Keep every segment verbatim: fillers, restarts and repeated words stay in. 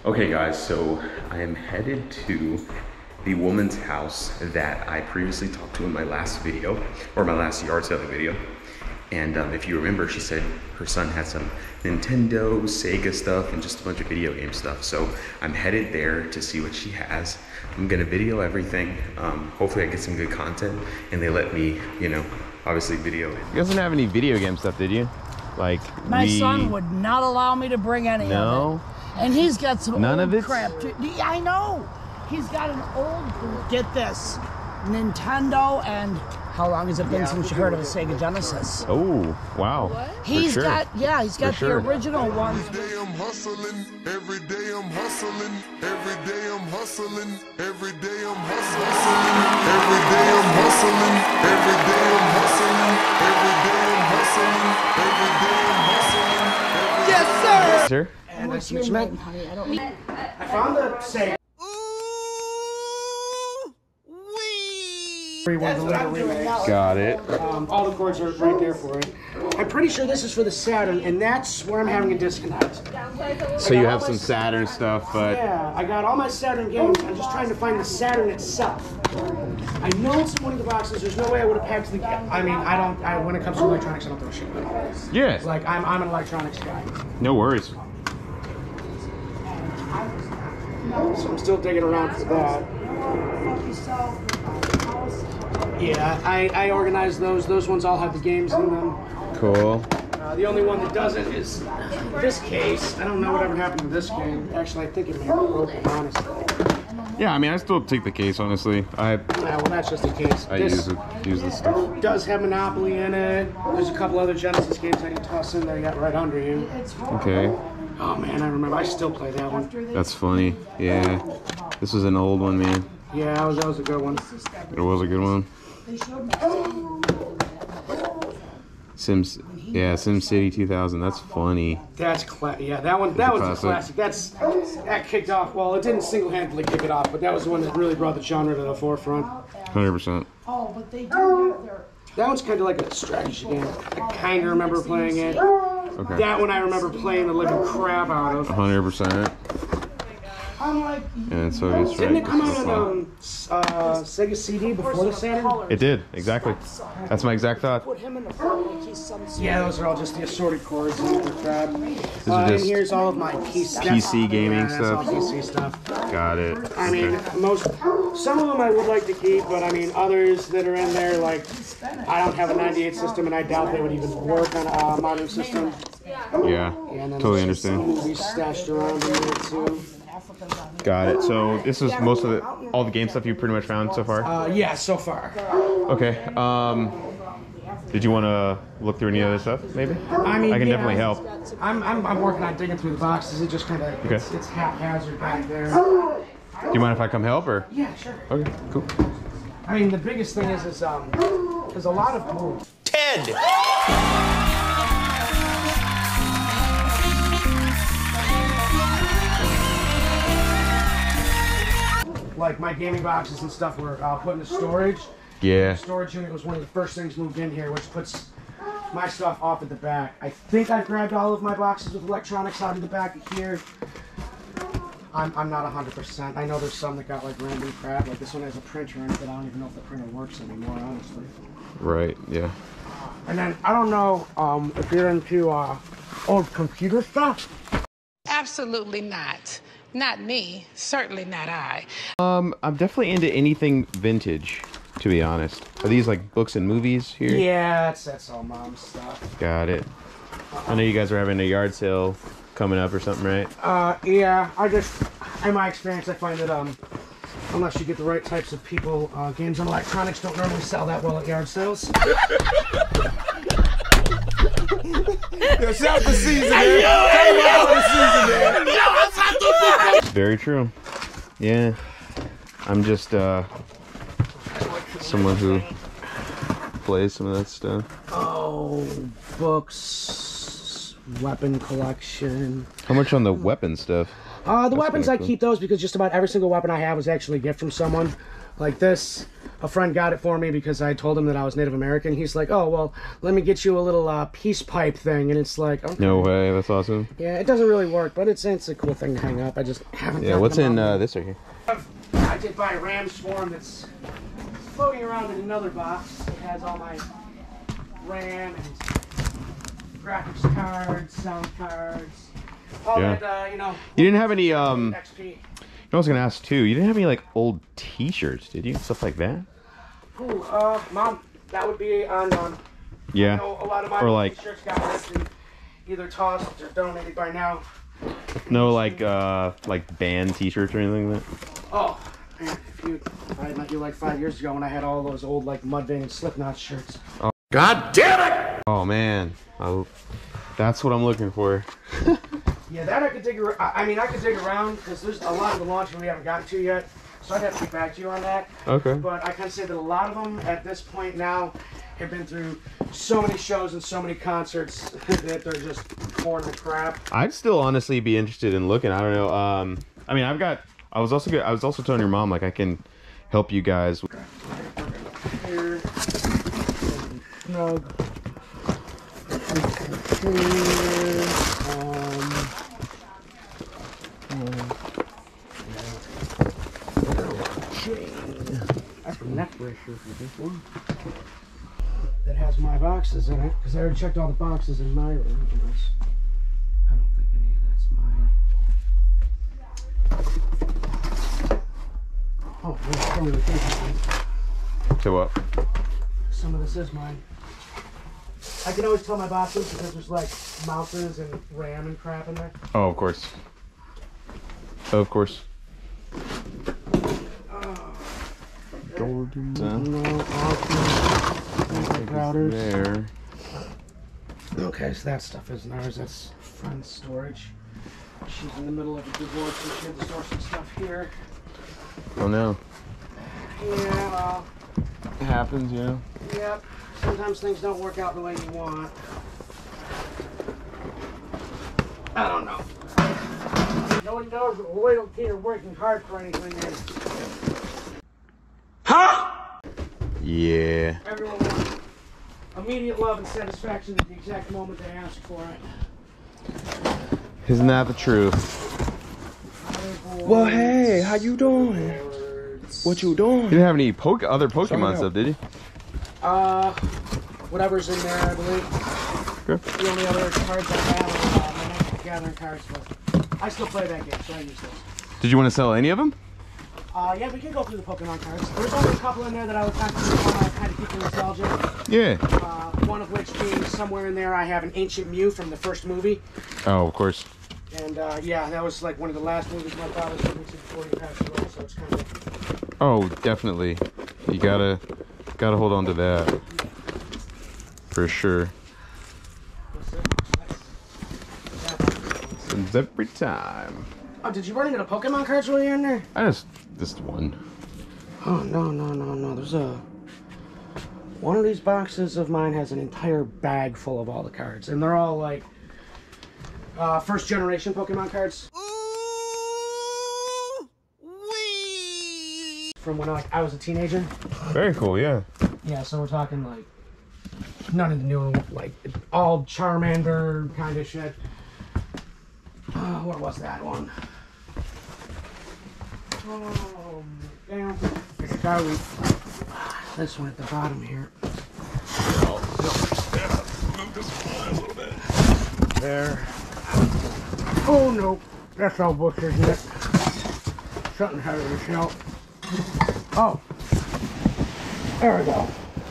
Okay guys, so I am headed to the woman's house that I previously talked to in my last video, or my last yard sale video. And um, if you remember, she said her son had some Nintendo, Sega stuff, and just a bunch of video game stuff. So I'm headed there to see what she has. I'm gonna video everything. Um, hopefully I get some good content, and they let me, you know, obviously video it. You doesn't have any video game stuff, did you? Like my we... son would not allow me to bring any no? of it. And he's got some None old of it? crap too. Yeah, I know. He's got an old, get this, Nintendo, and how long has it been since you heard of a Sega Genesis? Oh, wow. What? He's sure. got, yeah, he's got sure. the original ones. Every day I'm hustling, every day I'm hustling, every day I'm hustling, every day I'm hustling, every day I'm hustling, every day I'm hustling, every day I'm hustling, every day I'm hustling. Yes, sir. Sir? And nice to meet you, man. I don't need. I found the Sega. That's what I'm doing now. Got it. Um, all the cords are right there for it. I'm pretty sure this is for the Saturn, and that's where I'm having a disconnect. So you have some Saturn stuff, but... Yeah, I got all my Saturn games. I'm just trying to find the Saturn itself. I know it's in one of the boxes. There's no way I would have packed the... I mean, I don't... I, when it comes to electronics, I don't throw shit away. Yeah. Like, I'm, I'm an electronics guy. No worries. So I'm still digging around for that. Yeah, I, I organized those. Those ones all have the games in them. Cool. Uh, the only one that doesn't is this case. I don't know whatever happened to this game. Actually, I think it may have broken, honestly. Yeah, I mean, I still take the case, honestly. I Yeah, well, that's just a case. I this use it, use this stuff. does have Monopoly in it. There's a couple other Genesis games I can toss in there. You got right under you. Okay. Oh, man, I remember. I still play that one. That's funny. Yeah. This was an old one, man. Yeah, that was, that was a good one. It was a good one. Sims, yeah, Sim City two thousand. That's funny. That's cla yeah, that one. That was a classic. That's that kicked off. Well, it didn't single-handedly kick it off, but that was the one that really brought the genre to the forefront. Hundred percent. Oh, but they do have their... That one's kind of like a strategy game. I kind of remember playing it. Okay. That one I remember playing the living crap out of. Hundred percent. I'm like... And so it's Didn't right. it come out on um, uh, Sega C D before the Saturn? It did, exactly. That's my exact thought. Put him in the front like he's some... Yeah, those are all just the assorted chords and the crap. These Uh, are and just here's all of my P C, P C gaming yeah, that's all stuff. P C stuff. Got it. I mean, Okay. most, some of them I would like to keep, but I mean, others that are in there, like, I don't have a ninety-eight system, and I doubt they would even work on a modern system. Yeah, And then totally there's some understand. movies stashed around in there too. Got it. So this is most of the all the game stuff you pretty much found so far. Uh, yeah, so far. Okay. Um, did you want to look through any other stuff? Maybe. I mean, I can yeah, definitely help. I'm, I'm, I'm working on digging through the boxes. It just kind of, Okay. it's, it's haphazard back there. Do you mind if I come help or? Yeah, sure. Okay. Cool. I mean, the biggest thing is, is um, there's a lot of oh, Ted! like my gaming boxes and stuff were uh, put into storage. Yeah. The storage unit was one of the first things moved in here, which puts my stuff off at the back. I think I've grabbed all of my boxes with electronics out of the back of here. I'm, I'm not one hundred percent. I know there's some that got like random crap. Like this one has a printer in it, but I don't even know if the printer works anymore, honestly. Right. Yeah. And then I don't know um, if you're into uh, old computer stuff. Absolutely not. Not me. Certainly not I. Um, I'm definitely into anything vintage, to be honest. Are these like books and movies here? Yeah, that's that's all mom's stuff. Got it. I know you guys are having a yard sale coming up or something, right? Uh, yeah. I just, in my experience, I find that um, unless you get the right types of people, uh, games and electronics don't normally sell that well at yard sales. Yo, shout the season, man. Shout the season, man. Very true. Yeah. I'm just uh someone who plays some of that stuff. Oh, books, weapon collection. How much on the weapon stuff? Uh, the That's weapons, kinda I cool. keep those because just about every single weapon I have was actually a gift from someone. Like this, a friend got it for me because I told him that I was Native American. He's like, oh, well, let me get you a little uh, peace pipe thing. And it's like, okay. No way, that's awesome. Yeah, it doesn't really work, but it's it's a cool thing to hang up. I just haven't Yeah, what's in uh, this right here? I did buy a RAM swarm that's floating around in another box. It has all my RAM and graphics cards, sound cards, all Yeah. that, uh, you know. You didn't have any, um, X P. you know, I was gonna ask too, you didn't have any like old t-shirts, did you? Stuff like that? Ooh, uh, Mom, that would be on, um, Yeah. you know, a lot of my Or like- t-shirts got ripped and either tossed or donated by now. No, like, uh, like band t-shirts or anything like that? Oh, man, if you, if I met you like five years ago when I had all those old, like, Mudvayne and Slipknot shirts. Oh. God damn it! Oh, man. I, that's what I'm looking for. Yeah, that I could dig around. I mean, I could dig around because there's a lot of the launches we haven't gotten to yet. So I'd have to get back to you on that. Okay. But I can say that a lot of them at this point now have been through so many shows and so many concerts that they're just torn to crap. I'd still honestly be interested in looking. I don't know. Um, I mean, I've got. I was also. I was also telling your mom like I can help you guys. Here, snug. Um, That's a neck bracer for this one. That has my boxes in it, because I already checked all the boxes in my room. I don't think any of that's mine. Oh, there's some of this is mine. So what? Some of this is mine. I can always tell my boxes because there's like mouses and RAM and crap in there. Oh, of course. Of course. Golden. No, routers. There. Okay, so that stuff isn't ours. That's friend's storage. She's in the middle of a divorce, so she had to store some stuff here. Oh no. Yeah, well, It happens, you know. yep. Sometimes things don't work out the way you want. I don't know. Nobody knows that little kid are working hard for anything. Huh? Yeah. Everyone wants immediate love and satisfaction at the exact moment they ask for it. Isn't that the truth? Well, hey, how you doing? What you doing? You didn't have any poke other Pokemon stuff, did you? Uh, whatever's in there, I believe. Okay. The only other cards I have are uh, my Magic the Gathering cards, but I still play that game, so I use those. Did you want to sell any of them? Uh, yeah, we can go through the Pokemon cards. There's only a couple in there that I would kind of, kind of keep the nostalgia. Yeah. Uh, one of which being somewhere in there, I have an Ancient Mew from the first movie. Oh, of course. And uh, yeah, that was like one of the last movies my father was in before he passed away, so it's kind of... Oh, definitely. You gotta, gotta hold on to that. For sure. Happens every time. Oh, did you run into the Pokemon cards while you're in there? I just, just one. Oh, no, no, no, no. There's a... One of these boxes of mine has an entire bag full of all the cards. And they're all, like, uh, first generation Pokemon cards. From when I, I was a teenager. Very cool, yeah. Yeah, so we're talking, like, none of the newer, like, all Charmander kind of shit. Oh, what was that one? Oh, damn. It's probably this one at the bottom here. There. Oh, no. That's all bush, isn't it? Something out of the shelf. Oh. There we go.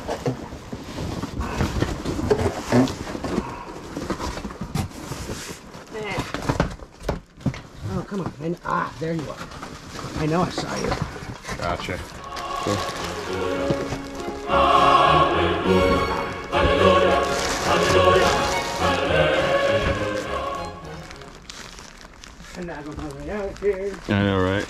Oh, come on. I, ah, there you are. I know I saw you. Gotcha. And I go my way out here. I know, right?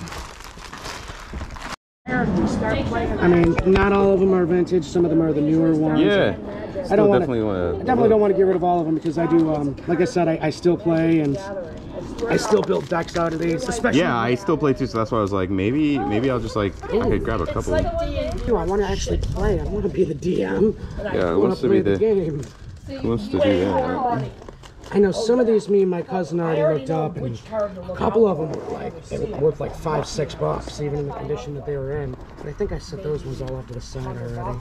I mean, not all of them are vintage. Some of them are the newer ones. Yeah. I don't want definitely to. want I definitely don't want to get rid of all of them because I do. Um, like I said, I, I still play and I still build decks out of these. Especially. Yeah, I still play too, so that's why I was like, maybe, maybe I'll just like, I could grab a couple. I want to actually play. I want to be the D M. Yeah, I who want wants to to be play the the game. who wants to do that? I know some of these me and my cousin already looked up, and a couple of them were like, they were worth like five, six bucks, even in the condition that they were in. But I think I set those ones all off to the side already.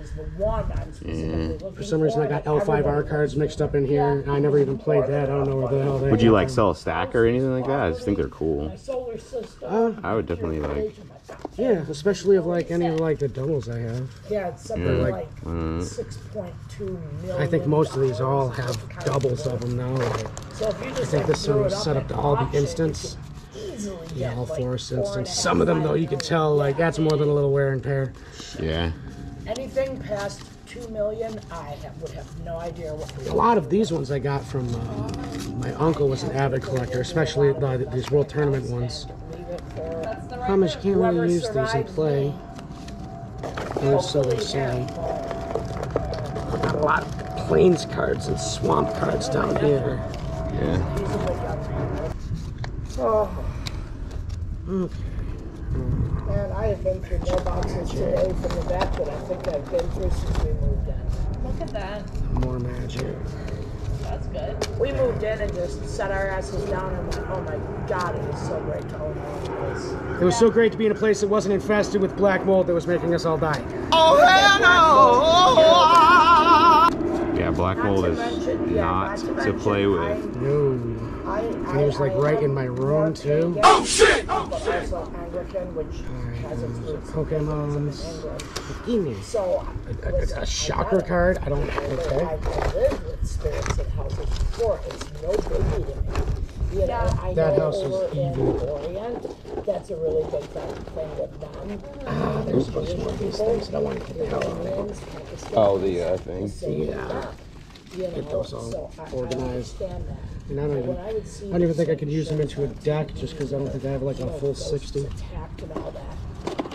Yeah. For some reason, I got L five R cards mixed up in here, and I never even played that. I don't know where the hell they Would you came like from. sell a stack or anything like that? I just think they're cool. Uh, I would definitely like. yeah, especially of like any of like the doubles I have. Yeah, it's something Yeah. like Uh, six point two million. I think most of these all have doubles of them now. Like, So if you I just think like this one threw was it up set up at to all be auction, instants. you could easily Yeah, get, all like, force four and a instants. half, Some of them though, you five could tell like that's more than a little wear and tear. yeah. Anything past two million, I have, would have no idea what. A lot of these ones I got from uh, my uncle was an avid collector, especially the, these World Tournament ones. Leave it for Problem is you can't whoever really use these in survives play. me. Or so they say. Got a lot of plains cards and swamp cards down here. Yeah. He's a big young man. Oh. Man, I have been through more boxes today from the back that I think I've been through since we moved in. Look at that. More magic. That's good. We moved in and just set our asses down and went, oh my God, it was so great to own our own place. It was so great to be in a place that wasn't infested with black mold that was making us all die. Yeah, black mold is not to play with. No. I, And it was like right in my room too. Oh shit! But also Anglican, which has its roots in Pokemons. England. Give me So, a, a, listen, a I shocker got it. card. I don't. I Okay. I've lived with spirits in houses before. It's no biggie to me. You know, Yeah. I That know house is over in evil. Orient, that's a really big thing, thing with them. Ah, there's a bunch more of these things that I want to get the hell out of. Indians, Pakistanis, Oh, the uh, thing. same with Yeah. them. You know, Get those all so I, I organized. understand that. And I don't But even. when I would see I don't even these think I could use them shows into a on deck T V, just because I don't think I have like you a know, full ghosts sixty. attacked and all that.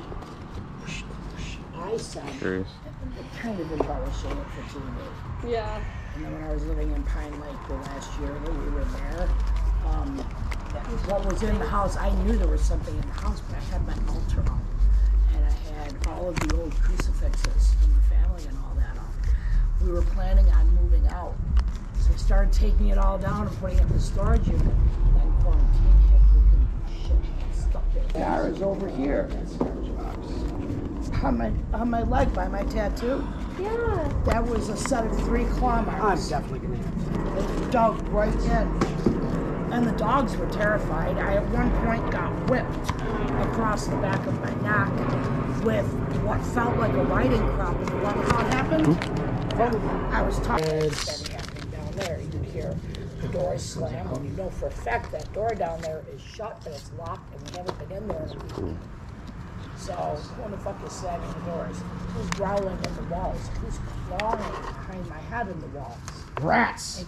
I said, Curious. kind of embellishing it for T V. Yeah. And then when I was living in Pine Lake the last year that we were there, um, what was in the house, I knew there was something in the house, but I had my altar up. And I had all of the old crucifixes from the family and all that up. We were planning on moving out. So I started taking it all down and putting it in the storage unit. And then quarantine hit, we couldn't do shit. I got stuck there. Jar is over here. That's storage box. On my, on my leg by my tattoo. Yeah. That was a set of three claw I'm marks. definitely gonna have to. It dug right in. And the dogs were terrified. I at one point got whipped across the back of my neck with what felt like a riding crop. And you want to know what happened? I was talking. It's happening down there. You hear the door slam, and you know for a fact that door down there is shut and it's locked, and we haven't been in there in a week. So who the fuck is slamming the doors? Who's growling in the walls? Who's clawing behind my head in the walls? Rats.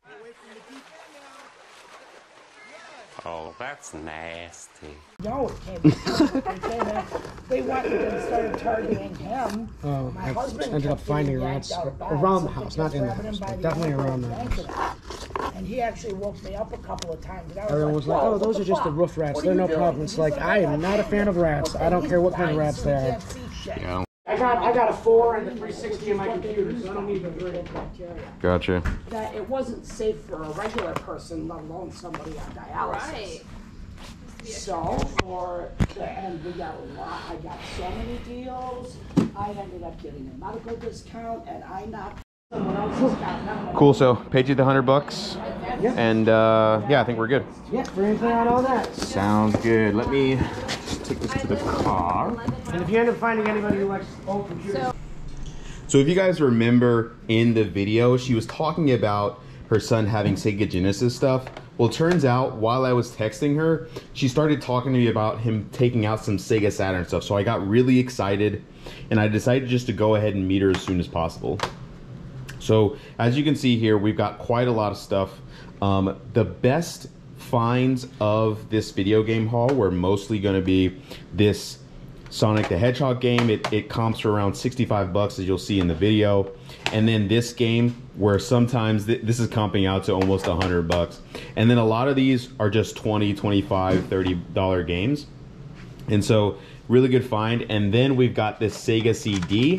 Oh, that's nasty. No, it came. It came in. They went and started targeting him. Oh, My I husband ended up kept finding getting rats yanked out of bed. around the Something house, not kept in the grabbing him house, by but the definitely elbow around the and house. yanking him. And he actually woke me up a couple of times. And I was Everyone was like, "Whoa, "Oh, what those the are just the fuck? roof rats. What are They're you no doing?" problem." It's He's like, I am not a fan of rats. I don't care what kind of rats they are. Can't see shit. Yeah. I got I got a four and a three sixty in my computer, so I don't need the three. Gotcha. That it wasn't safe for a regular person, let alone somebody on dialysis. Right. So for the, and we got a lot. I got so many deals. I ended up getting a medical discount, and I knocked someone else's out. Cool. So paid you the hundred bucks, and uh, yeah, I think we're good. Yeah, for anything on all that. Sounds good. Let me just take this to the car. And if you end up finding anybody who likes old computers. So if you guys remember in the video, she was talking about her son having Sega Genesis stuff. Well, it turns out while I was texting her, she started talking to me about him taking out some Sega Saturn stuff. So I got really excited and I decided just to go ahead and meet her as soon as possible. So as you can see here, we've got quite a lot of stuff. Um, the best finds of this video game haul were mostly going to be this Sonic the Hedgehog game. It, it comps for around sixty-five bucks, as you'll see in the video. And then this game, where sometimes th this is comping out to almost a hundred bucks. And then a lot of these are just twenty, twenty-five, thirty dollar games. And so really good find. And then we've got this Sega C D,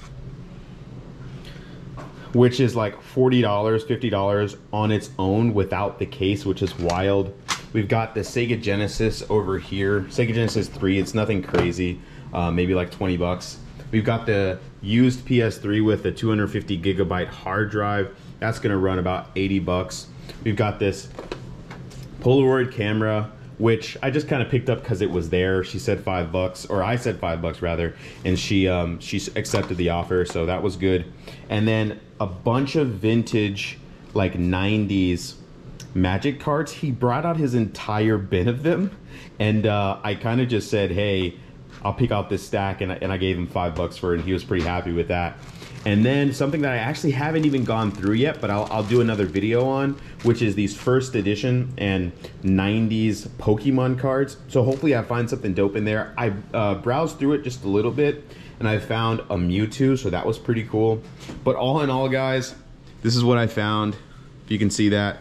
which is like forty dollars, fifty dollars on its own without the case, which is wild. We've got the Sega Genesis over here, Sega Genesis three. It's nothing crazy, uh, maybe like twenty bucks. We've got the used P S three with the two hundred fifty gigabyte hard drive. That's gonna run about eighty bucks. We've got this Polaroid camera, which I just kind of picked up because it was there. She said five bucks, or I said five bucks rather, and she um, she accepted the offer, so that was good. And then a bunch of vintage, like nineties Magic cards. He brought out his entire bin of them, and uh, I kind of just said, hey, I'll pick out this stack, and I, and I gave him five bucks for it, and he was pretty happy with that. And then something that I actually haven't even gone through yet, but I'll, I'll do another video on, which is these first edition and nineties Pokemon cards. So hopefully I find something dope in there. I uh, browsed through it just a little bit, and I found a Mewtwo, so that was pretty cool. But all in all, guys, this is what I found. If you can see that.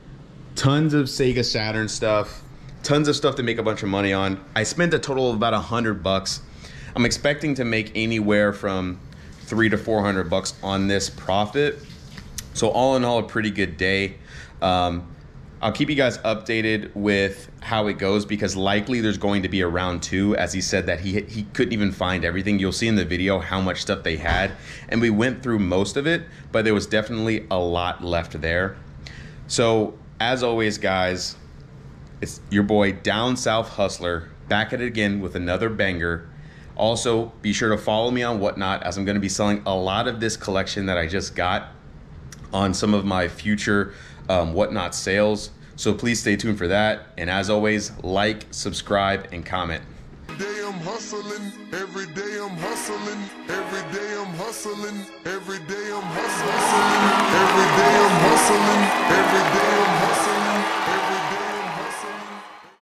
Tons of Sega Saturn stuff. Tons of stuff to make a bunch of money on. I spent a total of about a hundred bucks. I'm expecting to make anywhere from three to four hundred bucks on this profit. So all in all, a pretty good day. Um, I'll keep you guys updated with how it goes, because likely there's going to be a round two, as he said that he he couldn't even find everything. You'll see in the video how much stuff they had, and we went through most of it, but there was definitely a lot left there. So as always, guys, it's your boy Down South Hustler back at it again with another banger. Also, be sure to follow me on Whatnot, as I'm going to be selling a lot of this collection that I just got on some of my future um, Whatnot sales. So please stay tuned for that. And as always, like, subscribe, and comment. Every day I'm hustling, every day I'm hustling, every day I'm hustling, every day I'm hustling, every day I'm hustling, every day I'm hustling.